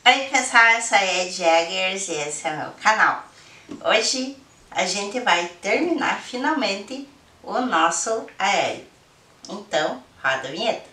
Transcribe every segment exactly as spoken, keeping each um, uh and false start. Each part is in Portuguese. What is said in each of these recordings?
Oi pessoal, eu sou a Ed Jaggers e esse é o meu canal. Hoje a gente vai terminar finalmente o nosso aéreo. Então, roda a vinheta.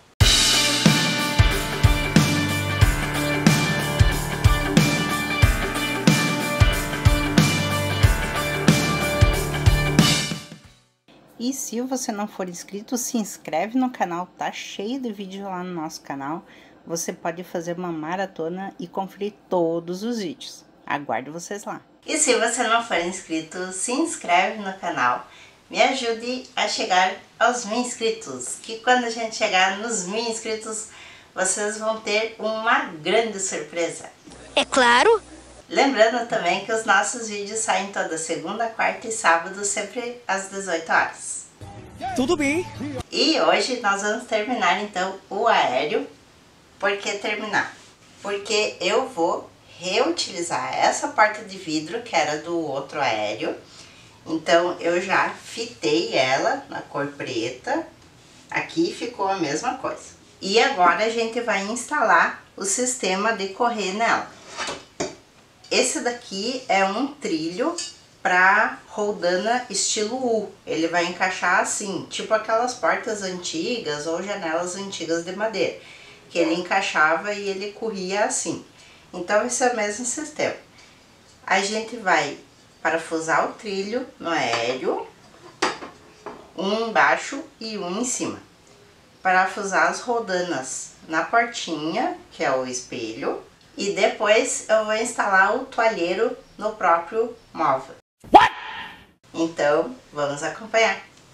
E se você não for inscrito, se inscreve no canal, tá cheio de vídeo lá no nosso canal. Você pode fazer uma maratona e conferir todos os vídeos. Aguardo vocês lá. E se você não for inscrito, se inscreve no canal. Me ajude a chegar aos mil inscritos. Que quando a gente chegar nos mil inscritos, vocês vão ter uma grande surpresa. É claro! Lembrando também que os nossos vídeos saem toda segunda, quarta e sábado, sempre às dezoito horas. Tudo bem. E hoje nós vamos terminar então o aéreo. Por que terminar? Porque eu vou reutilizar essa porta de vidro que era do outro aéreo. Então eu já fitei ela na cor preta. Aqui ficou a mesma coisa. E agora a gente vai instalar o sistema de correr nela. Esse daqui é um trilho para roldana estilo U. Ele vai encaixar assim, tipo aquelas portas antigas ou janelas antigas de madeira, que ele encaixava e ele corria assim. Então esse é o mesmo sistema. A gente vai parafusar o trilho no aéreo, um embaixo e um em cima. Parafusar as roldanas na portinha, que é o espelho. E depois eu vou instalar o toalheiro no próprio móvel. What? Então, vamos acompanhar.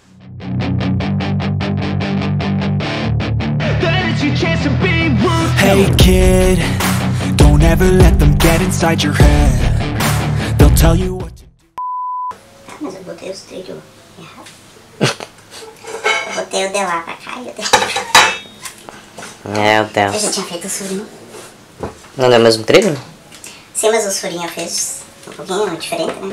Hey kid, don't ever let them get inside your head. They'll tell you what to do. Ah, mas eu botei os trilhos errado. Eu botei o de lá pra cá e o de lá. Meu Deus. Eu já tinha feito o furinho. Não é o mesmo trilho? Sim, mas o furinho eu fiz um pouquinho diferente, né?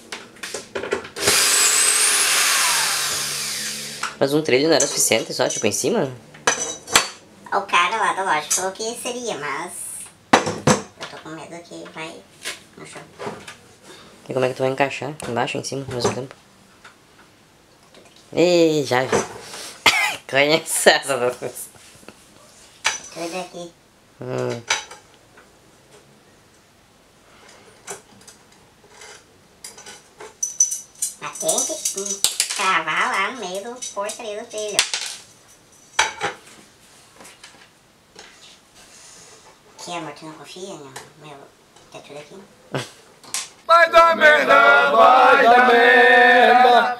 Mas um trilho não era suficiente só, tipo, em cima? O cara lá da loja falou que seria, mas eu tô com medo que vai no chão. E como é que tu vai encaixar? Embaixo e em cima ao mesmo tempo? Ih, já vi. Conhece essa voz. Tudo aqui. Hum. Mas tem que cravar lá no meio do porcaria do trilho. Que amor, tu não confia no meu teto daqui? Vai dar merda, vai dar merda.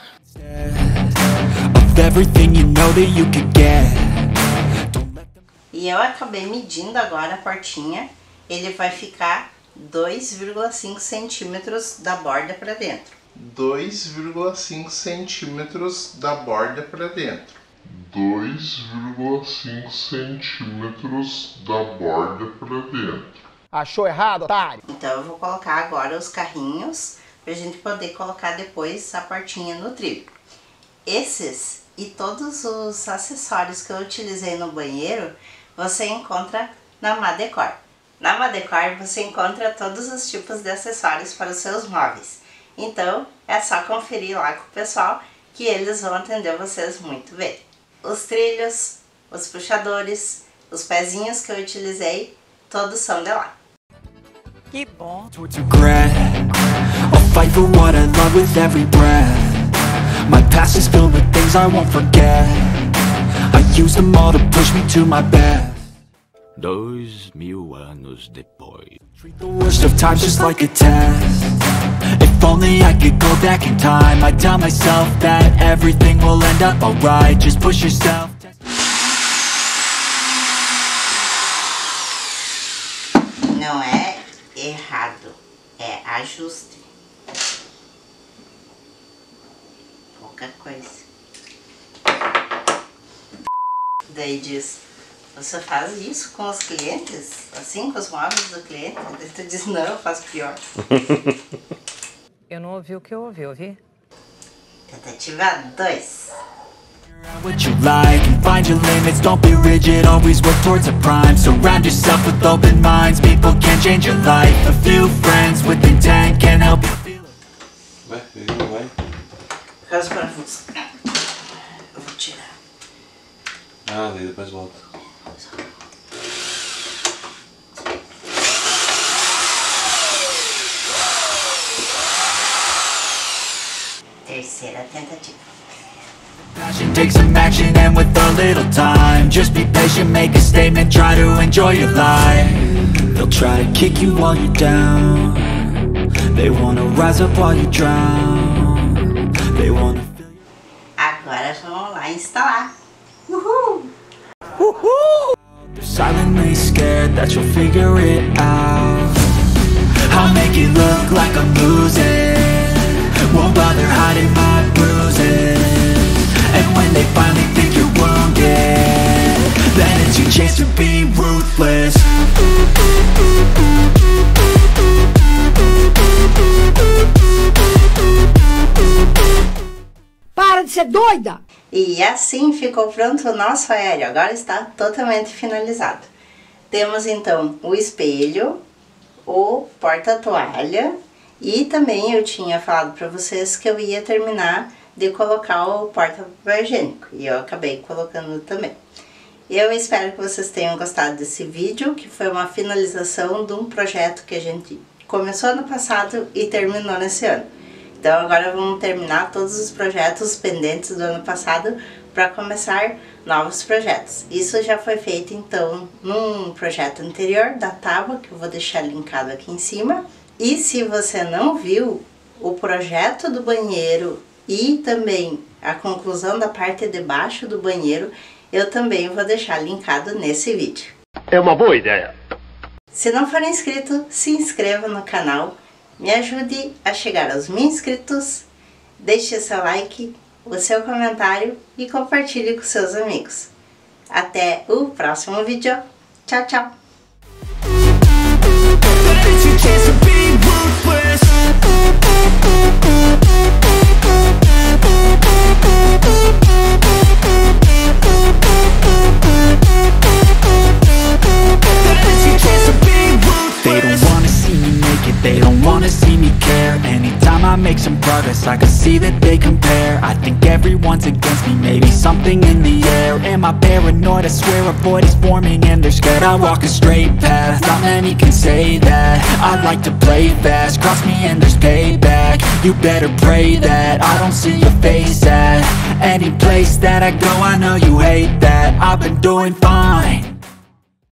Of everything you know that you could get. E eu acabei medindo agora a portinha. Ele vai ficar dois vírgula cinco centímetros da borda para dentro. dois vírgula cinco centímetros da borda para dentro. dois vírgula cinco centímetros da borda para dentro. Achou errado, otário? Então eu vou colocar agora os carrinhos pra gente poder colocar depois a portinha no trilho. Esses e todos os acessórios que eu utilizei no banheiro você encontra na Madecor. Na Madecor você encontra todos os tipos de acessórios para os seus móveis. Então é só conferir lá com o pessoal que eles vão atender vocês muito bem. Os trilhos, os puxadores, os pezinhos que eu utilizei, todos são de lá. Que bom! I'll fight for what I love with every breath. My past is filled with things I won't forget. I use them all to push me to my best. Dois mil anos depois. Treat the worst of times just like a test. If only I could go back in time, I'd tell myself that everything will end up alright. Just push yourself. Não é errado, é ajuste. Pouca coisa. Daí diz, você faz isso com os clientes? Assim, com os móveis do cliente? Daí tu diz, não, eu faço pior. Eu não ouvi o que eu ouvi, ouvi? Tentativa dois. What you like and find your limits, don't be rigid, always work towards a prime. Surround yourself with open minds, people can change your life. A few friends with intent can help you feel it. Vai, vai, vai. Os parafusos. Eu vou tirar. Ah, daí depois volta. Terceira tentativa. Passion, take some action, and with a little time, just be patient, make a statement, try to enjoy your life. They'll try to kick you while you're down, they wanna rise up while you drown, they wanna feel you. Agora vamos lá instalar. Uhul! Uhul! They're silently scared that you'll figure it out. I'll make it look like I'm losing, won't bother hiding my bruises. And when they finally think you're wounded, then it's your chance to be ruthless. Para de ser doida! E assim ficou pronto o nosso aéreo, agora está totalmente finalizado. Temos então o espelho, o porta-toalha e também eu tinha falado para vocês que eu ia terminar de colocar o porta-papel higiênico e eu acabei colocando também. Eu espero que vocês tenham gostado desse vídeo, que foi uma finalização de um projeto que a gente começou ano passado e terminou nesse ano. Então agora vamos terminar todos os projetos pendentes do ano passado para começar novos projetos. Isso já foi feito então num projeto anterior da tábua, que eu vou deixar linkado aqui em cima. E se você não viu o projeto do banheiro e também a conclusão da parte de baixo do banheiro, eu também vou deixar linkado nesse vídeo. É uma boa ideia. Se não for inscrito, se inscreva no canal, me ajude a chegar aos mil inscritos, deixe seu like, o seu comentário e compartilhe com seus amigos. Até o próximo vídeo. Tchau, tchau! They don't wanna see me make it, they don't wanna see me care. Anytime I make some progress, I can see that they compare. I think everyone's against me, maybe something in the air. Am I paranoid? I swear a void is forming and they're scared I walk a straight path, not many can say that. I like to play fast, cross me and there's payback. You better pray that I don't see your face at any place that I go. I know you hate that, I've been doing fine.